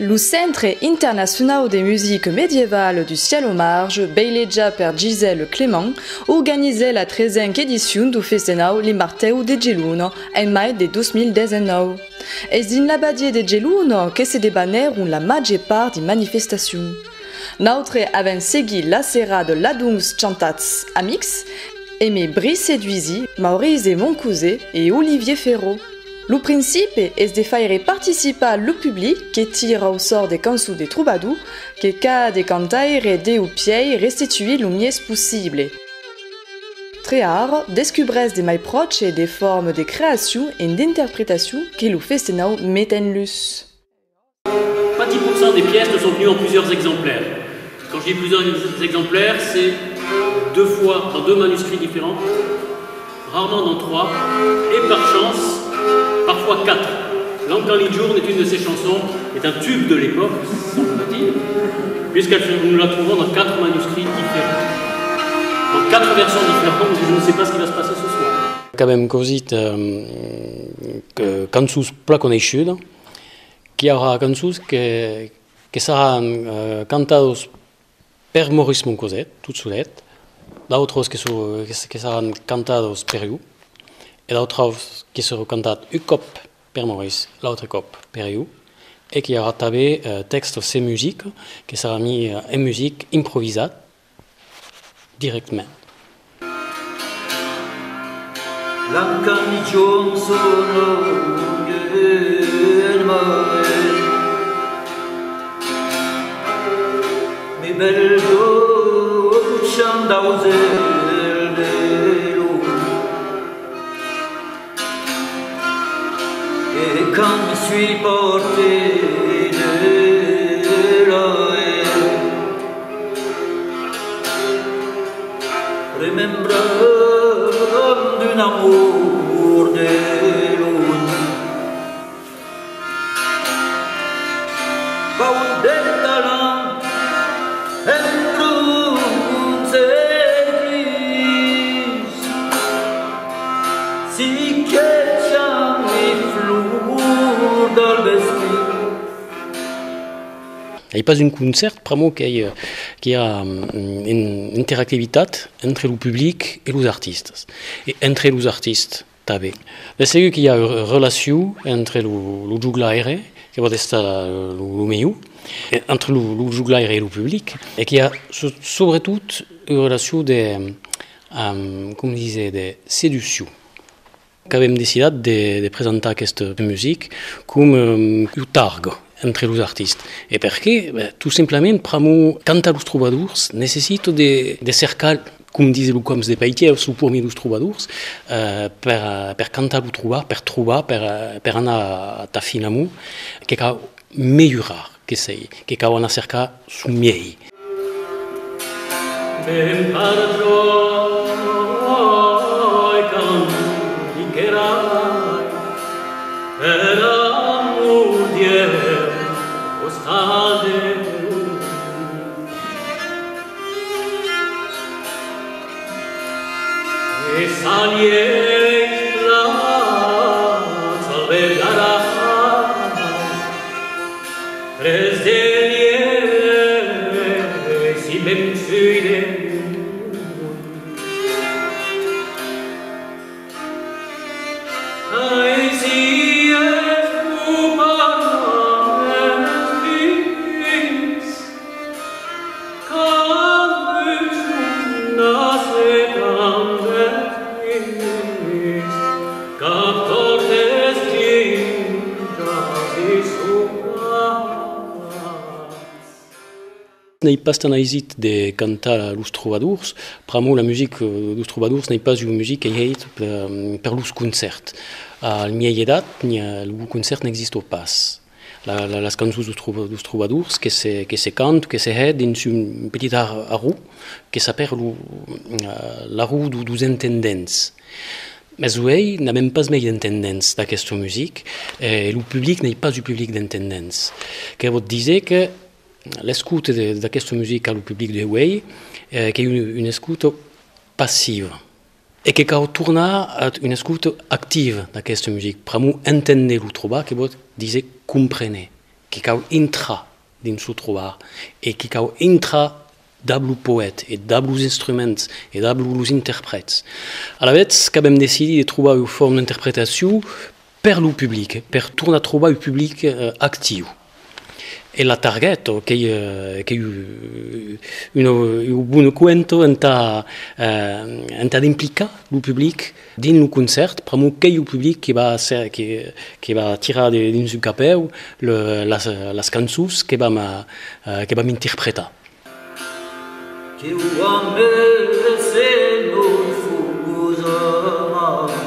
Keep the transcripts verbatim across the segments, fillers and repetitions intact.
Le Centre international des musiques médiévales du Ciel aux Marges, beileja per Gisèle Clément, organisait la treizième édition du Festival Limarteu de Geluno en mai de deux mille dix-neuf. Et dans l'abadie de Geluno que se débanèrent la majeure part des manifestations. Notre avons segui la serra de l'Adungs Chantats Amix, Aimé Brice Séduisi, Maurice Moncouzé et Olivier Ferraud. Le principe est de faire participer le public qui tire au sort des cançons des troubadours, que cada cantaire aide au pied restituer le mieux possible. Très rare, descubresse des mai proches et des formes de création et d'interprétation que le festival met en luce. Pas dix pour cent des pièces ne sont venues en plusieurs exemplaires. Quand je dis plusieurs exemplaires, c'est deux fois dans deux manuscrits différents, rarement dans trois, et par chance, parfois quatre. L'Ankan-Lidjourn est une de ces chansons, est un tube de l'époque, semble-t-il, puisqu'elle nous la trouvons dans quatre manuscrits différents. Dans quatre versions différentes, je ne sais pas ce qui va se passer ce soir. Abbiamo così canzoni più conosciute, che avrà canzoni che, che saranno cantate per Maurice Moncouzé, tout sulet, d'autres che, so, che saranno cantate per io, et d'autres qui seront cantates une cop per Maurice, l'autre cop per io, et qui aura tabé euh, texte et musique qui sera mis euh, en musique improvisée directement. L'Ankan-Lidjourn sono mi bello Chandauzel et quand je suis porté de la haine, remember d'un amour de l'une, pas de talent, entre uns et gris, si que Il n'y a pas un concert vraiment qui a une interactivité entre le public et les artistes. Et entre les artistes, c'est sûr qu'il y a une relation entre le juglaire, qui va être le meilleur, entre le juglaire et le public, et qu'il y a surtout une relation de, comme disait, de séduction. Nous avons décidé de, de présenter cette musique comme um, un targ entre les artistes. Et pourquoi? Ben, tout simplement, pour canter les troubadours, nécessite de, de cercar, comme disait le Coms de Paitier, sous pour les troubadours, euh, pour, pour canter les troubadours, pour trouver, pour, pour aller à ta fin amour, qui est meilleur que c'est, qui est on a cercé sous mieux. N'est pas un hésite de canter les troubadours. Pour moi, la musique des troubadours n'est pas une musique qui est pour les concerts. À la mienne date, le concert n'existe pas. La, la, les cançons des troubadours qui se, qui se cantent, qui se aident dans une petite roue qui s'appelle la roue des intendants. Mais oui, n'a même pas mis d'intendance dans cette musique. Et le public n'est pas du public d'intendance. Que vous disiez que l'écoute de, de cette musique au public de Huey, euh, qui est une, une écoute passive. Et qui retourne à une écoute active de cette musique. Pour nous, entendre le trouba, que vous disiez, comprenez. qui cau intra din su trobar et qui cau intra d'ablu poète et d'ablu instruments et d'ablu interprètes. À la vez, qu'avem décidé de trouver une forme d'interprétation per le public, per tornar a trobar un public euh, actiu. E la target, che è un buon cuento enta enta d'implicar il public din il concert, pramo che il public che va ser, che che va tirar dins un capeu le las las cançons che va ma che va m'interpretar. Che uomini se non fusano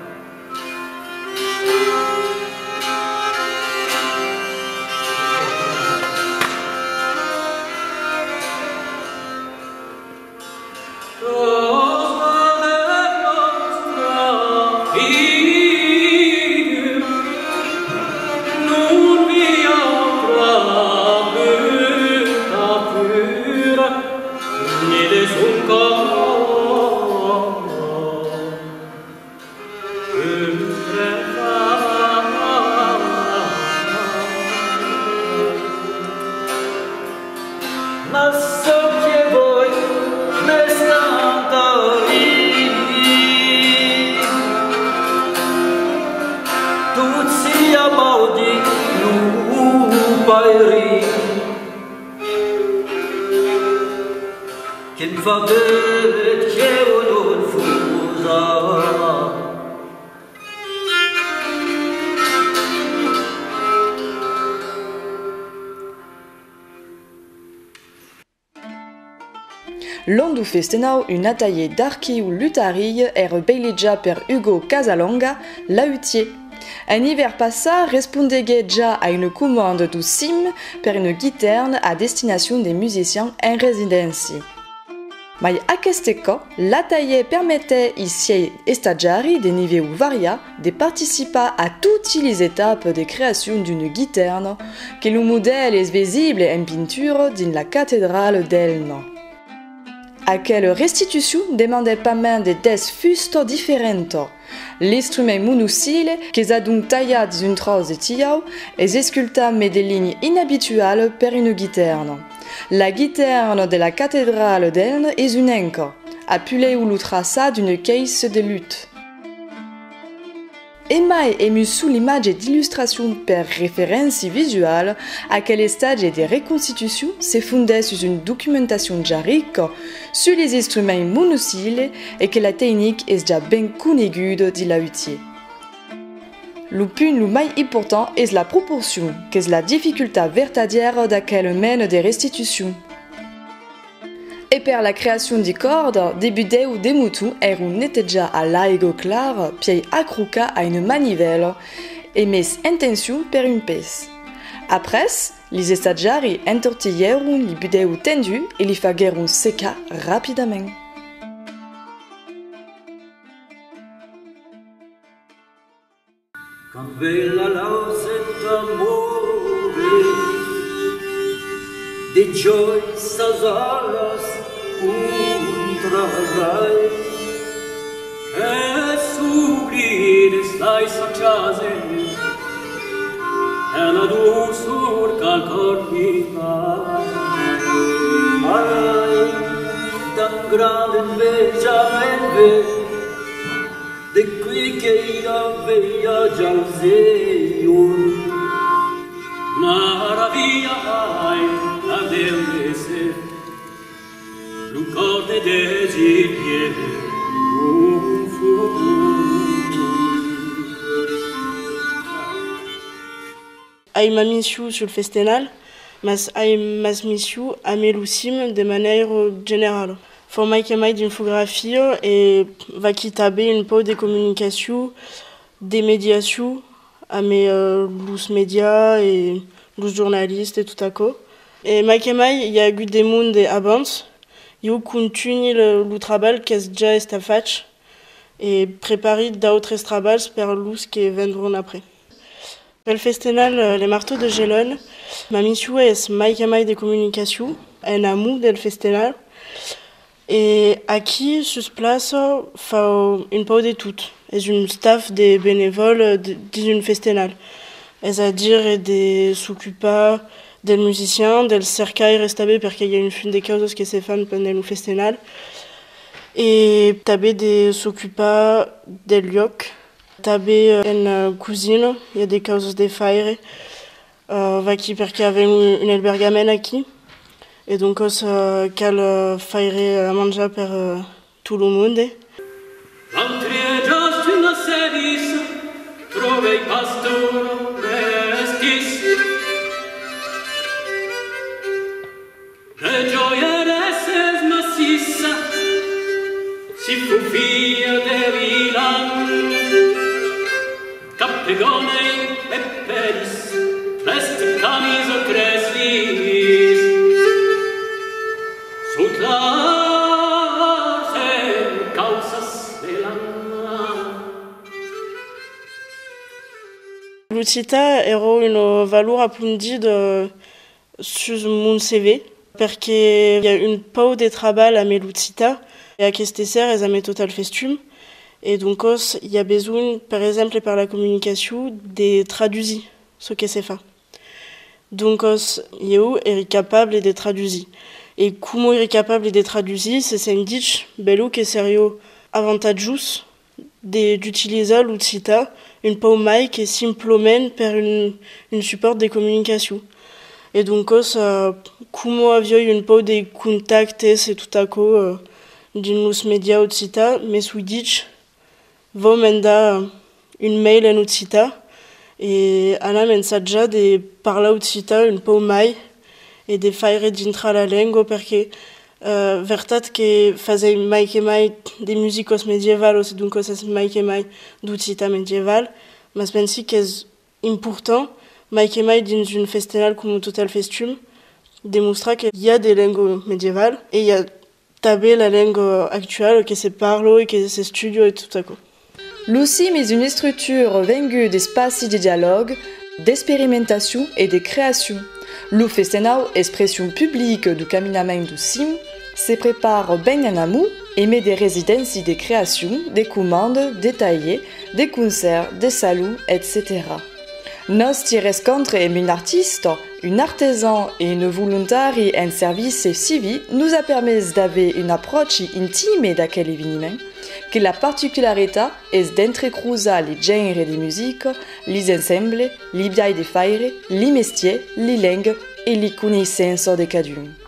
ma so che voi ne state lì, tutti a maudi lupairi, che fa vedere che non fusa. L'on du festenau un atelier d'archiu lutari er beilegia per Hugo Casalonga, lautier. Un hiver passat respondeguait già a une commande du S I M per une guiterne à destination des musiciens en résidence. Mais à aquest cas, l'atelier permettait ici stagiari de niveau varia de participer à toutes les étapes de création d'une guiterne, que le modèle est visible en peinture dans la cathédrale d'Elna. À quelle restitution demandait pas main de des fustes différentes. L'instrument monocile, qui a donc taillé d'une trace de tiao, est sculpté mais des lignes inhabituelles per une guiterne. La guiterne de la cathédrale d'Elne est une enca, appelée ou le traçat d'une caisse de lutte. Emma est émue sous l'image d'illustration per référence visuelle à quel stade de reconstitution se fondait sur une documentation jarique sur les instruments monociles et que la technique est déjà bien connue de lautier. Le point le plus important est la proportion, qui est la difficulté vertadière d'laquelle mène des restitutions. Et per la création des cordes, des budets ou des moutons erano déjà à l'aigo clar, puis accroqués à une manivelle et mis en tension per une pèse. Après, les stagiari entortilleron les budets tendus et les fagueron secar rapidement. Quand bella lausetta amore, de gioia sasalas contrarai, e sublime stai sacciase, e la dulzur calcornita. mai tan grande inveja me de qui che io veia già un Maravilla hai la dell'esse, l'ucorde desirie un futuro. Ai ma mission sur le festival, mas ai mas mission a melusim de manière générale. Formai que mai d'infographie et va quitter une peu de communication, des médiations, à mes euh, les médias et les journalistes et tout à coup. Et mai que mai, il y a eu des mondes avant, il y a continué le, le travail qui est déjà fait et préparé d'autres travaux pour les qui viendront après. Le festival Les Marteaux de Gélone, ma mission est mai que mai de communication, un amour du festival. Et aquí sur place fa une peu de tout. Et une staff des bénévoles d'une festival. c'est-à-dire des s'occupa del musicien, del cercai restabe perché il y a une fin de causes que se fan pendant le festival. Et també de s'occupa del lloc. També en cuisine, il y a des causes de faire. Uh, va qui perché il y avait un albergament aquí. Et donc uh, cal uh, faire a manjar per uh, tout le monde. L'entrée just una sedis, trovei pastoro restis. De gioia reses massissa, si fu figlia de Milan. Capegone e peris, vest camiso creslis. Sut l'arte causas de l'anna. L'Utsita era una valor approfondita sul mon C V perché il y a une pau de travail à l'Utsita et à queste serres et à mes total festum. Et donc, il y a besoin, par exemple, par la communication, de traduire ce que c'est fait. Donc, il est capable de traduire. Et comment il est capable de traduire, c'est un ditch bello que sérieux avantageux d'utiliser l'outil une pau mai qui est simplement per une, une support de communication. Et donc, comment avio une pau de contacts, c'est tout à coup d'une nos médias outil, mais sous ditch, vou mandar une mail en Utsita et ana mensatge de parlar Utsita un peu mai et de faire dintre la langue perché uh, veritat que faisait mai que mai de musicos medievals donc c'est mai que mai d'Utsita medieval mais pensi que c'est important mai que mai dans une festival comme Total Festum démontrer qu'il y a des langues médiévales et il y a també la langue actuelle que se parle et que se studio et tout à coup. L'U-C I M est une structure venue d'espaces de dialogue, d'expérimentation et de création. Le festival, expression publique du caminament du C I M, se prépare bien en amont et met des résidences de création, des commandes détaillées, des concerts, des salons, et cetera. Nos rencontres avec un artiste, un artisan et une volontaire en service civil nous a permis d'avoir une approche intime d'aquel événement, que la particularité est d'entrecroiser les genres de musique, les ensembles, les biais de faire, les métiers, les langues et les connaissances de chacun.